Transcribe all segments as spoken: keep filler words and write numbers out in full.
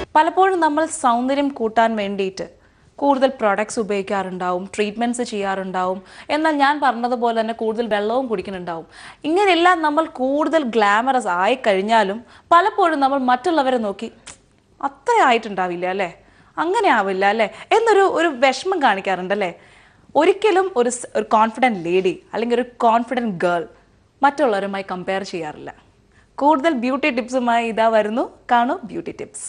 പലപ്പോഴും നമ്മൾ സൗന്ദര്യം കൂട്ടാൻ വേണ്ടിയിട്ട് കൂടുതൽ പ്രോഡക്ട്സ് ഉപയോഗിക്കാറുണ്ടാവും, ട്രീറ്റ്മെൻറ്റ്സ് ചെയ്യാറുണ്ടാവും. എന്നാൽ ഞാൻ പറഞ്ഞതുപോലെ തന്നെ കൂടുതൽ വെള്ളവും കുടിക്കുന്നുണ്ടാവും. ഇങ്ങനെയെല്ലാം നമ്മൾ കൂടുതൽ ഗ്ലാമറസ് ആയി കഴിഞ്ഞാലും പലപ്പോഴും നമ്മൾ മറ്റുള്ളവരെ നോക്കി അത്ര ആയിട്ടുണ്ടാവില്ല അല്ലേ, അങ്ങനെ ആവില്ല അല്ലേ എന്നൊരു ഒരു വിഷമം കാണിക്കാറുണ്ടല്ലേ. ഒരിക്കലും ഒരു ഒരു കോൺഫിഡൻറ്റ് ലേഡി അല്ലെങ്കിൽ ഒരു കോൺഫിഡൻറ്റ് ഗേൾ മറ്റുള്ളവരുമായി കമ്പയർ ചെയ്യാറില്ല. കൂടുതൽ ബ്യൂട്ടി ടിപ്സുമായി ഇതാ വരുന്നു, കാണൂ ബ്യൂട്ടി ടിപ്സ്.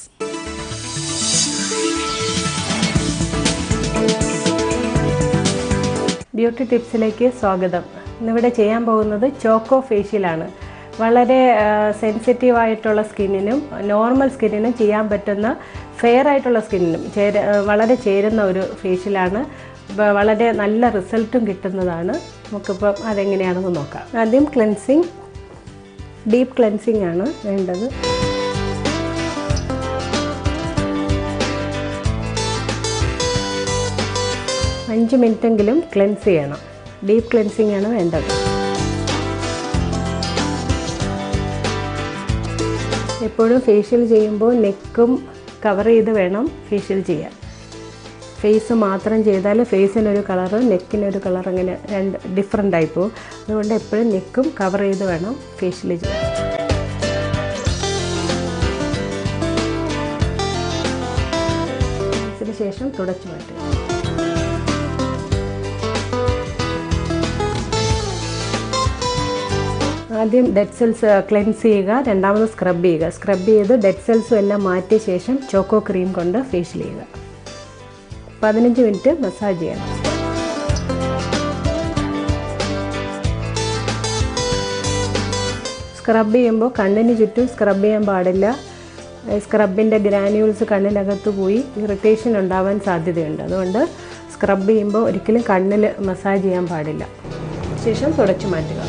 ബ്യൂട്ടി ടിപ്സിലേക്ക് സ്വാഗതം. ഇന്നിവിടെ ചെയ്യാൻ പോകുന്നത് ചോക്കോ ഫേഷ്യലാണ്. വളരെ സെൻസിറ്റീവ് ആയിട്ടുള്ള സ്കിന്നിനും നോർമൽ സ്കിന്നിനും ചെയ്യാൻ പറ്റുന്ന ഫെയർ ആയിട്ടുള്ള സ്കിന്നിനും ചേര വളരെ ചേരുന്ന ഒരു ഫേഷ്യലാണ്. വളരെ നല്ല റിസൾട്ടും കിട്ടുന്നതാണ്. നമുക്കിപ്പം അതെങ്ങനെയാണെന്ന് നോക്കാം. ആദ്യം ക്ലെൻസിങ്, ഡീപ്പ് ക്ലെൻസിങ് ആണ് വേണ്ടത്. അഞ്ച് മിനിറ്റെങ്കിലും ക്ലെൻസ് ചെയ്യണം. ഡീപ്പ് ക്ലെൻസിങ് ആണ് വേണ്ടത്. എപ്പോഴും ഫേഷ്യൽ ചെയ്യുമ്പോൾ നെക്കും കവർ ചെയ്ത് വേണം ഫേഷ്യൽ ചെയ്യാൻ. ഫേസ് മാത്രം ചെയ്താൽ ഫേസിനൊരു കളറ് നെക്കിനൊരു കളർ, അങ്ങനെ രണ്ട് ഡിഫറെൻ്റ് ആയിപ്പോവും. അതുകൊണ്ട് എപ്പോഴും നെക്കും കവർ ചെയ്ത് വേണം ഫേഷ്യൽ ചെയ്യാൻ. അതിന് ശേഷം തുടച്ചു മാറ്റുക. ആദ്യം ഡെഡ് സെൽസ് ക്ലെൻസ് ചെയ്യുക, രണ്ടാമത് സ്ക്രബ് ചെയ്യുക. സ്ക്രബ് ചെയ്ത് ഡെഡ് സെൽസും എല്ലാം മാറ്റിയ ശേഷം ചോക്കോ ക്രീം കൊണ്ട് ഫേഷ്യൽ ചെയ്യുക. പതിനഞ്ച് മിനിറ്റ് മസാജ് ചെയ്യണം. സ്ക്രബ് ചെയ്യുമ്പോൾ കണ്ണിന് ചുറ്റും സ്ക്രബ് ചെയ്യാൻ പാടില്ല. സ്ക്രബിൻ്റെ ഗ്രാന്യൂൾസ് കണ്ണിനകത്ത് പോയി ഇറിറ്റേഷൻ ഉണ്ടാവാൻ സാധ്യതയുണ്ട്. അതുകൊണ്ട് സ്ക്രബ് ചെയ്യുമ്പോൾ ഒരിക്കലും കണ്ണിൽ മസാജ് ചെയ്യാൻ പാടില്ല. ശേഷം തുടച്ചു മാറ്റുക.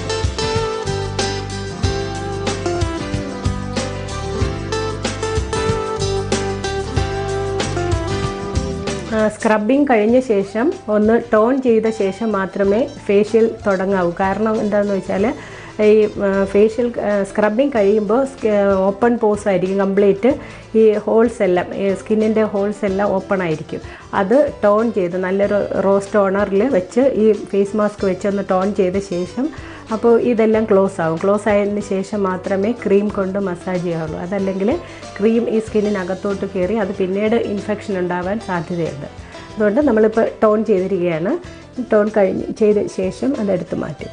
സ്ക്രബിങ് കഴിഞ്ഞ ശേഷം ഒന്ന് ടോൺ ചെയ്ത ശേഷം മാത്രമേ ഫേഷ്യൽ തുടങ്ങാവൂ. കാരണം എന്താണെന്ന് വെച്ചാൽ ഈ ഫേഷ്യൽ സ്ക്രബിങ് കഴിയുമ്പോൾ ഓപ്പൺ പോസ് ആയിരിക്കും കംപ്ലീറ്റ്. ഈ ഹോൾസ് എല്ലാം സ്കിന്നിൻ്റെ ഹോൾസ് എല്ലാം ഓപ്പൺ ആയിരിക്കും. അത് ടോൺ ചെയ്ത് നല്ലൊരു റോസ് ടോണറിൽ വെച്ച് ഈ ഫേസ് മാസ്ക് വെച്ച് ഒന്ന് ടോൺ ചെയ്ത ശേഷം അപ്പോൾ ഇതെല്ലാം ക്ലോസ് ആകും. ക്ലോസ് ആയതിന് ശേഷം മാത്രമേ ക്രീം കൊണ്ട് മസാജ് ചെയ്യാവുള്ളൂ. അതല്ലെങ്കിൽ ക്രീം ഈ സ്കിന്നിനകത്തോട്ട് കയറി അത് പിന്നീട് ഇൻഫെക്ഷൻ ഉണ്ടാവാൻ സാധ്യതയുണ്ട്. അതുകൊണ്ട് നമ്മളിപ്പോൾ ടോൺ ചെയ്തിരിക്കുകയാണ്. ടോൺ കഴിഞ്ഞ് ചെയ്ത ശേഷം അതെടുത്ത് മാറ്റുക.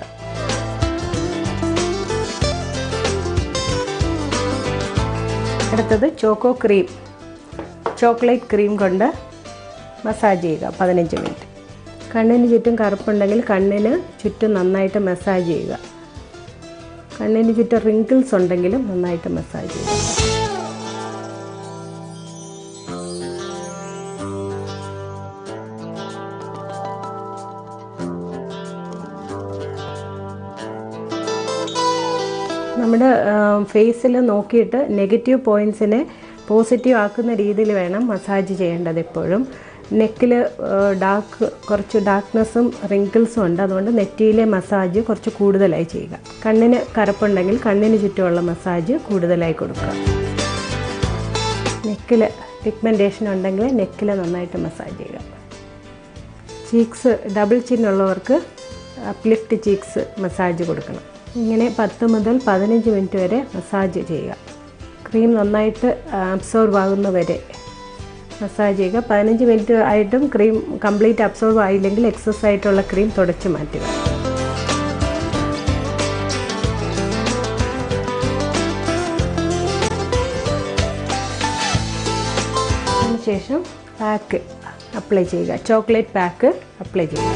അടുത്തത് ചോക്കോ ക്രീം, ചോക്ലേറ്റ് ക്രീം കൊണ്ട് മസാജ് ചെയ്യുക പതിനഞ്ച് മിനിറ്റ്. കണ്ണിന് ചുറ്റും കറുപ്പുണ്ടെങ്കിൽ കണ്ണിന് ചുറ്റും നന്നായിട്ട് മസാജ് ചെയ്യുക. കണ്ണിന് ചുറ്റും റിങ്കിൾസ് ഉണ്ടെങ്കിലും നന്നായിട്ട് മസാജ് ചെയ്യുക. നമ്മുടെ ഫേസിൽ നോക്കിയിട്ട് നെഗറ്റീവ് പോയിൻറ്റ്സിനെ പോസിറ്റീവ് ആക്കുന്ന രീതിയിൽ വേണം മസാജ് ചെയ്യേണ്ടത്. എപ്പോഴും നെക്കിൽ ഡാർക്ക് കുറച്ച് ഡാർക്ക്നെസ്സും റിങ്കിൾസും ഉണ്ട്. അതുകൊണ്ട് നെറ്റിയിലെ മസാജ് കുറച്ച് കൂടുതലായി ചെയ്യുക. കണ്ണിന് കറുപ്പുണ്ടെങ്കിൽ കണ്ണിന് ചുറ്റുമുള്ള മസാജ് കൂടുതലായി കൊടുക്കുക. നെക്കിൽ പിഗ്മെൻറ്റേഷൻ ഉണ്ടെങ്കിൽ നെക്കിൽ നന്നായിട്ട് മസാജ് ചെയ്യുക. ചീക്സ് ഡബിൾ ചിന്നുള്ളവർക്ക് അപ്ലിഫ്റ്റ് ചീക്സ് മസാജ് കൊടുക്കണം. ഇങ്ങനെ പത്ത് മുതൽ പതിനഞ്ച് മിനിറ്റ് വരെ മസാജ് ചെയ്യുക. ക്രീം നന്നായിട്ട് അബ്സോർബ് ആകുന്ന വരെ മസാജ് ചെയ്യുക. പതിനഞ്ച് മിനിറ്റ് ആയിട്ടും ക്രീം കംപ്ലീറ്റ് അബ്സോർബ് ആയില്ലെങ്കിൽ എക്സസ് ആയിട്ടുള്ള ക്രീം തുടച്ച് മാറ്റുക. അതിനുശേഷം പാക്ക് അപ്ലൈ ചെയ്യുക. ചോക്ലേറ്റ് പാക്ക് അപ്ലൈ ചെയ്യുക.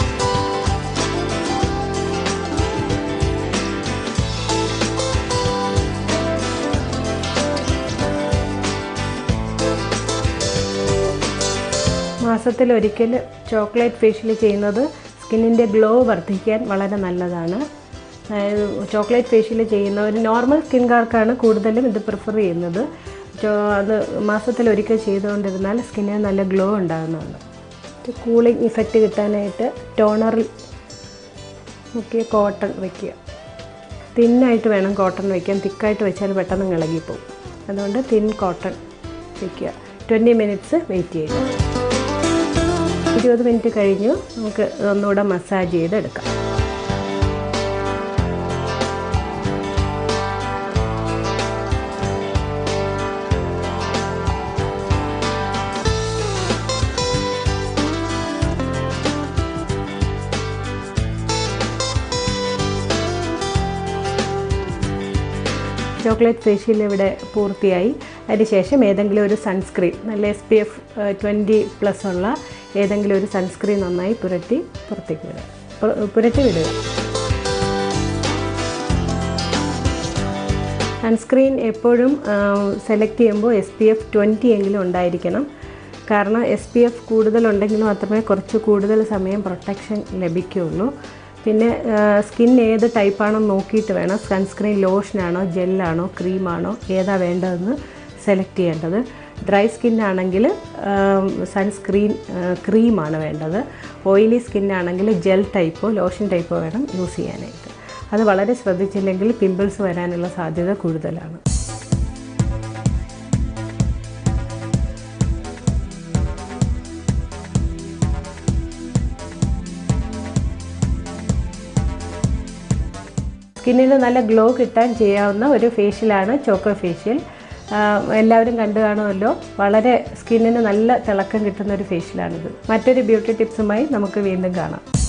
മാസത്തിലൊരിക്കൽ ചോക്ലേറ്റ് ഫേഷ്യൽ ചെയ്യുന്നത് സ്കിന്നിൻ്റെ ഗ്ലോ വർദ്ധിക്കാൻ വളരെ നല്ലതാണ്. അതായത് ചോക്ലേറ്റ് ഫേഷ്യൽ ചെയ്യുന്ന ഒരു നോർമൽ സ്കിൻകാർക്കാണ് കൂടുതലും ഇത് പ്രിഫർ ചെയ്യുന്നത്. അത് മാസത്തിലൊരിക്കൽ ചെയ്തുകൊണ്ടിരുന്നാൽ സ്കിന്നിന് നല്ല ഗ്ലോ ഉണ്ടാകുന്നതാണ്. കൂളിംഗ് ഇഫക്റ്റ് കിട്ടാനായിട്ട് ടോണറിൽ മുക്കിയ കോട്ടൺ വയ്ക്കുക. തിന്നായിട്ട് വേണം കോട്ടൺ വയ്ക്കാൻ. തിക്കായിട്ട് വെച്ചാൽ പെട്ടെന്ന് ഇളകിപ്പോവും. അതുകൊണ്ട് തിൻ കോട്ടൺ വയ്ക്കുക. ട്വൻറ്റി മിനിറ്റ്സ് വെയിറ്റ് ചെയ്യുക. ഇരുപത് മിനിറ്റ് കഴിഞ്ഞു നമുക്ക് ഒന്നുകൂടെ മസാജ് ചെയ്തെടുക്കാം. ചോക്ലേറ്റ് ഫേഷ്യൽ ഇവിടെ പൂർത്തിയായി. അതിനുശേഷം ഏതെങ്കിലും ഒരു സൺസ്ക്രീൻ, നല്ല S P F twenty plus ഉള്ള ഏതെങ്കിലും ഒരു സൺസ്ക്രീൻ നന്നായി പുരട്ടി പുറത്തേക്ക് വിടുക പുരട്ടി വിടുക സൺസ്ക്രീൻ എപ്പോഴും സെലക്ട് ചെയ്യുമ്പോൾ എസ് പി എഫ് ട്വൻറ്റി എങ്കിലും ഉണ്ടായിരിക്കണം. കാരണം എസ് പി എഫ് കൂടുതലുണ്ടെങ്കിൽ മാത്രമേ കുറച്ച് കൂടുതൽ സമയം പ്രൊട്ടക്ഷൻ ലഭിക്കുകയുള്ളൂ. പിന്നെ സ്കിൻ ഏത് ടൈപ്പാണെന്ന് നോക്കിയിട്ട് വേണം സൺസ്ക്രീൻ ലോഷനാണോ ജെല്ലാണോ ക്രീമാണോ ഏതാ വേണ്ടതെന്ന് സെലക്ട് ചെയ്യേണ്ടത്. ഡ്രൈ സ്കിന്നാണെങ്കിൽ സൺസ്ക്രീൻ ക്രീമാണ് വേണ്ടത്. ഓയിലി സ്കിന്നാണെങ്കിൽ ജെൽ ടൈപ്പോ ലോഷൻ ടൈപ്പോ വേണം യൂസ് ചെയ്യാനായിട്ട്. അത് വളരെ ശ്രദ്ധിച്ചില്ലെങ്കിൽ പിമ്പിൾസ് വരാനുള്ള സാധ്യത കൂടുതലാണ്. സ്കിന്നിന് നല്ല ഗ്ലോ കിട്ടാൻ ചെയ്യാവുന്ന ഒരു ഫേഷ്യലാണ് ചോക്കോ ഫേഷ്യൽ. എല്ലാവരും കണ്ടു കാണുമല്ലോ. വളരെ സ്കിന്നിന് നല്ല തിളക്കം കിട്ടുന്ന ഒരു ഫേഷ്യലാണിത്. മറ്റൊരു ബ്യൂട്ടി ടിപ്സുമായി നമുക്ക് വീണ്ടും കാണാം.